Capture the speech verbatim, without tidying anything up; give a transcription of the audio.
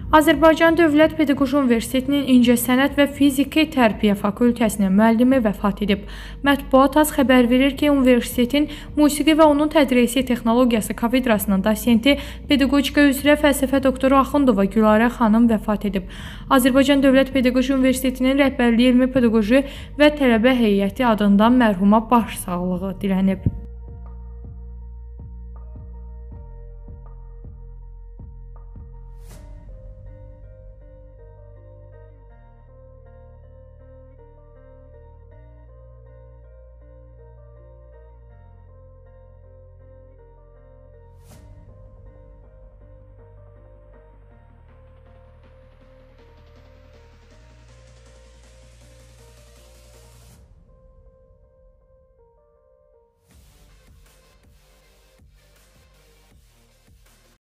Azərbaycan Dövlət Pedaqoji Universitetinin İncəsənət və Fiziki Tərbiyə Fakültəsinin müəllimi vəfat edib. Mətbuat az xəbər verir ki, universitetin musiqi və onun tədrisi texnologiyası kafedrasının dosenti, pedaqogika üzrə fəlsəfə doktoru Axundova Gülarə xanım vəfat edib. Azərbaycan Dövlət Pedaqoji Universitetinin rəhbərliyi elmi pedaqoji və tələbə heyəti adından mərhuma başsağlığı dilənib.